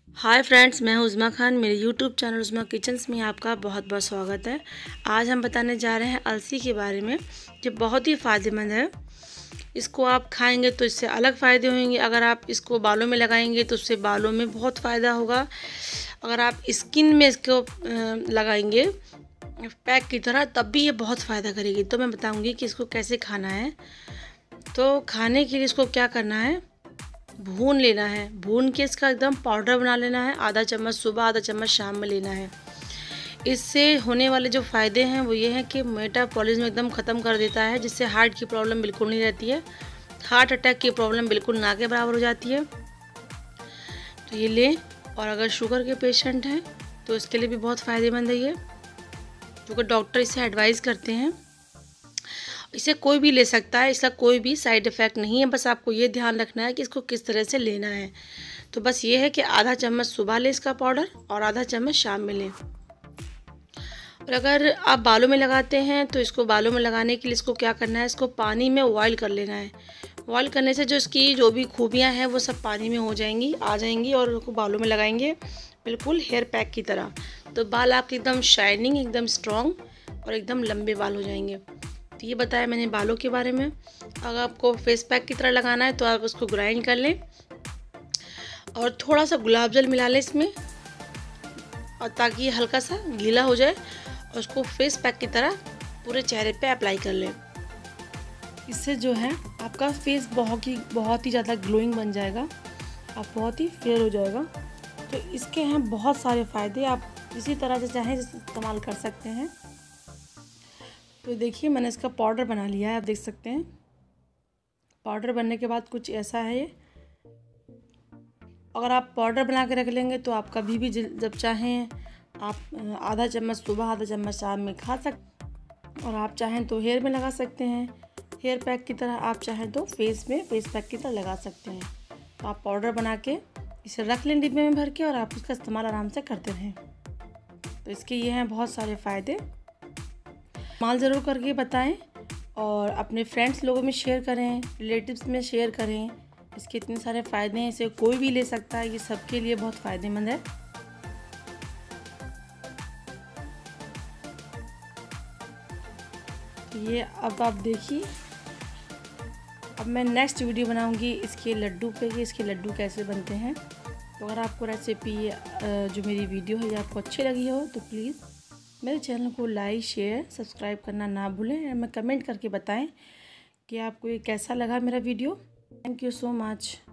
Hi friends, मैं हूँ उज़मा खान। मेरे यूट्यूब चैनल उज़मा किचन्स में आपका बहुत बहुत स्वागत है। आज हम बताने जा रहे हैं अलसी के बारे में, जो बहुत ही फ़ायदेमंद है। इसको आप खाएंगे तो इससे अलग फ़ायदे होंगे। अगर आप इसको बालों में लगाएंगे तो उससे बालों में बहुत फ़ायदा होगा। अगर आप स्किन में इसको लगाएंगे पैक की तरह, तब भी ये बहुत फ़ायदा करेगी। तो मैं बताऊँगी कि इसको कैसे खाना है। तो खाने के लिए इसको क्या करना है, भून लेना है। भून के इसका एकदम पाउडर बना लेना है। आधा चम्मच सुबह, आधा चम्मच शाम में लेना है। इससे होने वाले जो फ़ायदे हैं वो ये हैं कि मेटाबॉलिज्म एकदम ख़त्म कर देता है, जिससे हार्ट की प्रॉब्लम बिल्कुल नहीं रहती है। हार्ट अटैक की प्रॉब्लम बिल्कुल ना के बराबर हो जाती है। तो ये लें। और अगर शुगर के पेशेंट हैं तो इसके लिए भी बहुत फ़ायदेमंद है ये, क्योंकि डॉक्टर इसे एडवाइज़ करते हैं। इसे कोई भी ले सकता है, इसका कोई भी साइड इफ़ेक्ट नहीं है। बस आपको ये ध्यान रखना है कि इसको किस तरह से लेना है। तो बस ये है कि आधा चम्मच सुबह लें इसका पाउडर और आधा चम्मच शाम में लें। और अगर आप बालों में लगाते हैं तो इसको बालों में लगाने के लिए इसको क्या करना है, इसको पानी में बॉयल कर लेना है। बॉयल करने से जो इसकी जो भी खूबियाँ हैं वो सब पानी में आ जाएंगी और उसको बालों में लगाएंगे बिल्कुल हेयर पैक की तरह। तो बाल आपके एकदम शाइनिंग, एकदम स्ट्रॉन्ग और एकदम लंबे बाल हो जाएंगे। तो ये बताया मैंने बालों के बारे में। अगर आपको फेस पैक की तरह लगाना है तो आप उसको ग्राइंड कर लें और थोड़ा सा गुलाब जल मिला लें इसमें, और ताकि ये हल्का सा गीला हो जाए, और उसको फेस पैक की तरह पूरे चेहरे पे अप्लाई कर लें। इससे जो है आपका फेस बहुत ही ज़्यादा ग्लोइंग बन जाएगा। आप बहुत ही फेयर हो जाएगा। तो इसके हैं बहुत सारे फ़ायदे, आप इसी तरह से चाहें इस्तेमाल कर सकते हैं। तो देखिए, मैंने इसका पाउडर बना लिया है, आप देख सकते हैं। पाउडर बनने के बाद कुछ ऐसा है ये। अगर आप पाउडर बना के रख लेंगे तो आप कभी भी जब चाहें आप आधा चम्मच सुबह, आधा चम्मच शाम में खा सकते। और आप चाहें तो हेयर में लगा सकते हैं, हेयर पैक की तरह। आप चाहें तो फेस पैक की तरह लगा सकते हैं। तो आप पाउडर बना के इसे रख लें डिब्बे में भर के, और आप इसका इस्तेमाल आराम से करते रहें। तो इसके ये हैं बहुत सारे फ़ायदे। इस्तेमाल ज़रूर करके बताएं और अपने फ्रेंड्स लोगों में शेयर करें, रिलेटिव्स में शेयर करें। इसके इतने सारे फ़ायदे हैं, इसे कोई भी ले सकता है। ये सबके लिए बहुत फ़ायदेमंद है। ये अब आप देखिए, अब मैं नेक्स्ट वीडियो बनाऊंगी इसके लड्डू पे कि इसके लड्डू कैसे बनते हैं। तो अगर आपको रेसिपी जो मेरी वीडियो है ये आपको अच्छी लगी हो तो प्लीज़ मेरे चैनल को लाइक, शेयर, सब्सक्राइब करना ना भूलें। और मैं कमेंट करके बताएं कि आपको ये कैसा लगा मेरा video. Thank you so much.